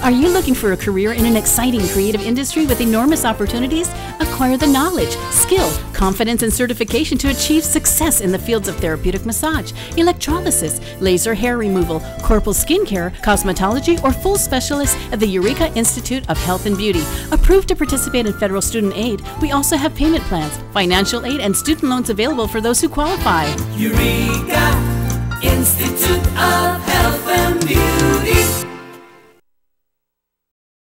Are you looking for a career in an exciting creative industry with enormous opportunities? Acquire the knowledge, skill, confidence, and certification to achieve success in the fields of therapeutic massage, electrolysis, laser hair removal, corporal skincare, cosmetology, or full specialist at the Eureka Institute of Health and Beauty. Approved to participate in federal student aid, we also have payment plans, financial aid, and student loans available for those who qualify. Eureka Institute of Health and Beauty.